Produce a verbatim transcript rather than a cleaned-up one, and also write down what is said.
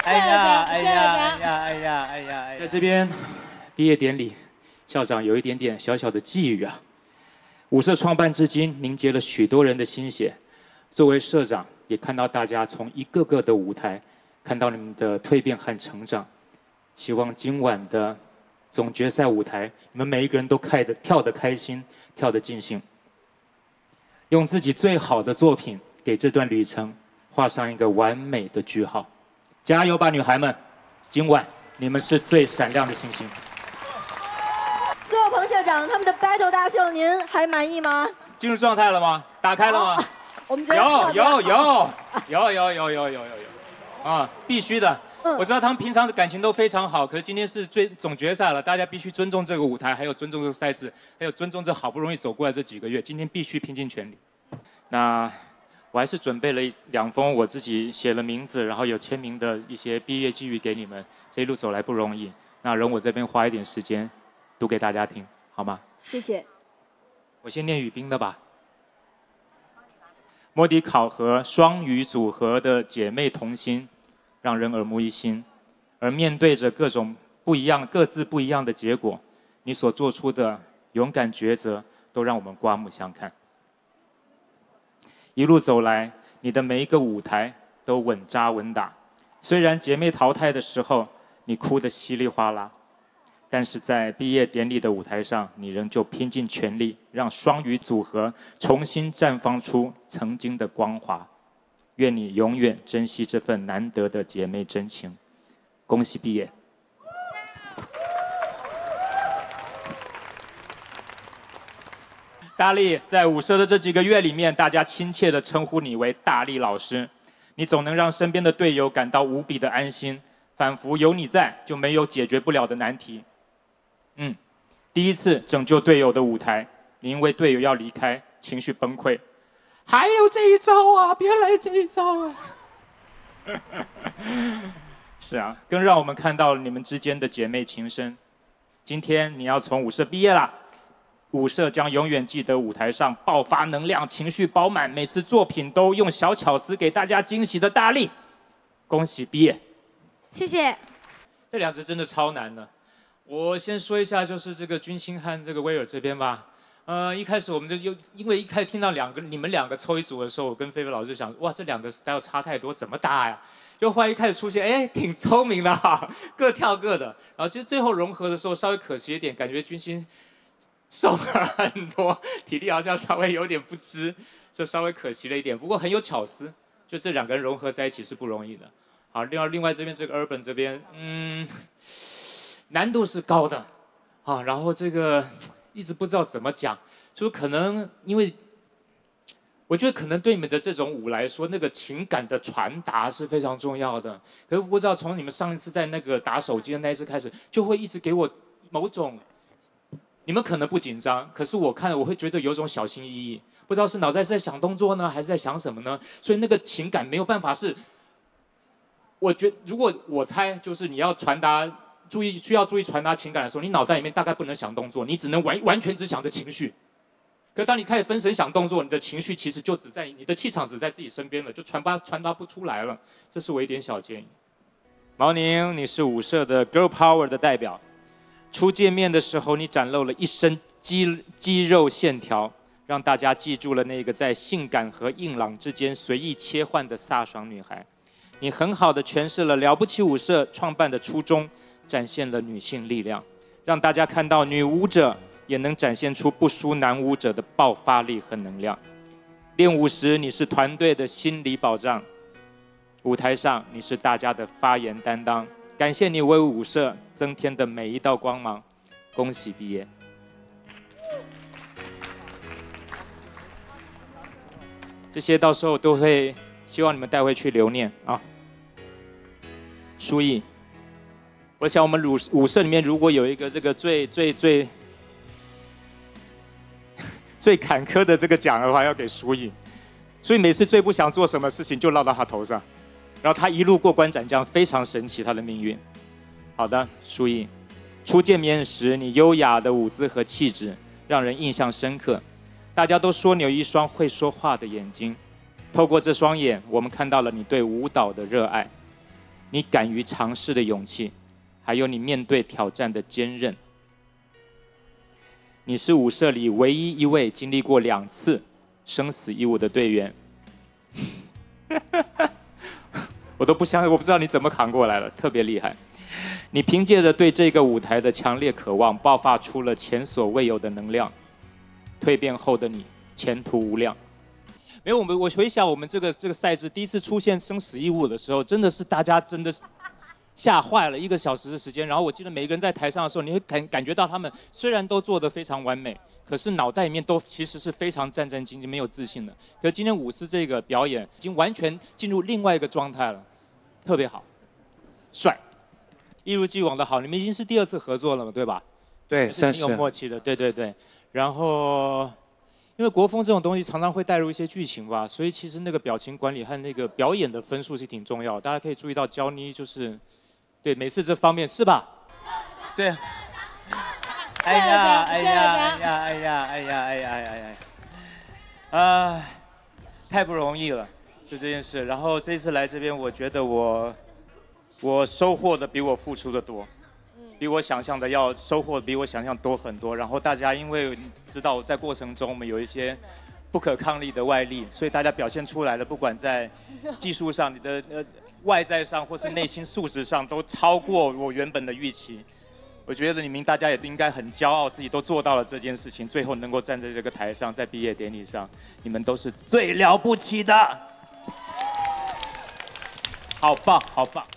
社长， 哎社长， 呀哎呀哎呀哎呀哎呀！在这边毕业典礼，校长有一点点小小的寄语啊。舞社创办至今，凝结了许多人的心血。作为社长，也看到大家从一个个的舞台，看到你们的蜕变和成长。希望今晚的总决赛舞台，你们每一个人都开得跳得开心，跳得尽兴，用自己最好的作品给这段旅程画上一个完美的句号。加油吧，女孩们！今晚你们是最闪亮的星星。 苏有朋社长，他们的 battle 大秀，您还满意吗？ 进入状态了吗？打开了吗？ 哦、我们觉得有有有有有有有有有有啊，必须的。嗯、我知道他们平常的感情都非常好，可是今天是最总决赛了，大家必须尊重这个舞台，还有尊重这个赛事，还有尊重这好不容易走过来这几个月，今天必须拼尽全力。那我还是准备了两封我自己写了名字，然后有签名的一些毕业寄语给你们。这一路走来不容易，那容我这边花一点时间读给大家听，好吗？ 谢谢。 我先念语冰的吧。摸底考核双语组合的姐妹同心，让人耳目一新。而面对着各种不一样、各自不一样的结果，你所做出的勇敢抉择，都让我们刮目相看。一路走来，你的每一个舞台都稳扎稳打。虽然姐妹淘汰的时候，你哭得稀里哗啦，但是在毕业典礼的舞台上，你仍旧拼尽全力，让双语组合重新绽放出曾经的光华。愿你永远珍惜这份难得的姐妹真情。恭喜毕业！大力，在舞社的这几个月里面，大家亲切地称呼你为大力老师。你总能让身边的队友感到无比的安心，仿佛有你在，就没有解决不了的难题。嗯，第一次拯救队友的舞台，你因为队友要离开，情绪崩溃。还有这一招啊，别来这一招啊！是啊，更让我们看到了你们之间的姐妹情深。今天你要从舞社毕业了。舞社将永远记得舞台上爆发能量、情绪饱满，每次作品都用小巧思给大家惊喜的大力。恭喜毕业！ 谢谢。 这两支真的超难的。我先说一下，就是这个君心和这个威尔这边吧。呃，一开始我们就又因为一开始听到两个你们两个凑一组的时候，我跟菲菲老师想，哇，这两个 style 差太多，怎么搭呀？就后来一开始出现，哎，挺聪明的哈，各跳各的。然后其实最后融合的时候稍微可惜一点，感觉君心瘦了很多，体力好像稍微有点不支，就稍微可惜了一点。不过很有巧思，就这两个人融合在一起是不容易的。好，另外另外这边这个 Urban 这边，嗯，难度是高的，啊，然后这个一直不知道怎么讲，就可能因为我觉得可能对你们的这种舞来说，那个情感的传达是非常重要的。可是不知道从你们上一次在那个打手机的那一次开始，就会一直给我某种。你们可能不紧张，可是我看了我会觉得有种小心翼翼，不知道是脑袋是在想动作呢，还是在想什么呢？所以那个情感没有办法是，我觉如果我猜就是你要传达注意需要注意传达情感的时候，你脑袋里面大概不能想动作，你只能完完全只想着情绪。可是当你开始分神想动作，你的情绪其实就只在你的气场只在自己身边了，就传达传达不出来了。这是我一点小建议。毛宁，你是舞社的 Girl Power 的代表。初见面的时候，你展露了一身肌肌肉线条，让大家记住了那个在性感和硬朗之间随意切换的飒爽女孩。你很好的诠释了了不起舞社创办的初衷，展现了女性力量，让大家看到女舞者也能展现出不输男舞者的爆发力和能量。练舞时，你是团队的心理保障；舞台上，你是大家的发言担当。感谢你为舞社增添的每一道光芒，恭喜毕业！这些到时候都会希望你们带回去留念啊。书艺，我想我们舞舞社里面如果有一个这个最最最最坎坷的这个奖的话，要给书艺。所以每次最不想做什么事情就落到他头上。然后他一路过关斩将，非常神奇他的命运。好的，书艺，初见面时你优雅的舞姿和气质让人印象深刻，大家都说你有一双会说话的眼睛，透过这双眼，我们看到了你对舞蹈的热爱。 你敢于尝试的勇气，还有你面对挑战的坚韧。你是舞社里唯一一位经历过两次生死一舞的队员。我都不相信，我不知道你怎么扛过来了，特别厉害。你凭借着对这个舞台的强烈渴望，爆发出了前所未有的能量。蜕变后的你，前途无量。没有，我们我回想我们这个这个赛制第一次出现生死一舞的时候，真的是大家真的是吓坏了，一个小时的时间。然后我记得每一个人在台上的时候，你会感感觉到他们虽然都做得非常完美，可是脑袋里面都其实是非常战战兢兢、没有自信的。可是今天舞狮这个表演已经完全进入另外一个状态了，特别好，帅，一如既往的好。你们已经是第二次合作了嘛，对吧？ 对，算是挺有默契的，对对对。然后。因为国风这种东西常常会带入一些剧情吧，所以其实那个表情管理和那个表演的分数是挺重要。大家可以注意到焦妮就是，对每次这方面是吧？这样。哎呀哎呀哎呀哎呀哎呀哎呀哎呀哎呀！啊，太不容易了，就这件事。然后这次来这边，我觉得我我收获的比我付出的多。比我想象的要收获比我想象多很多，然后大家因为知道在过程中我们有一些不可抗力的外力，所以大家表现出来的，不管在技术上、你的呃外在上，或是内心素质上，都超过我原本的预期。我觉得你们大家也应该很骄傲，自己都做到了这件事情，最后能够站在这个台上，在毕业典礼上，你们都是最了不起的，好棒，好棒。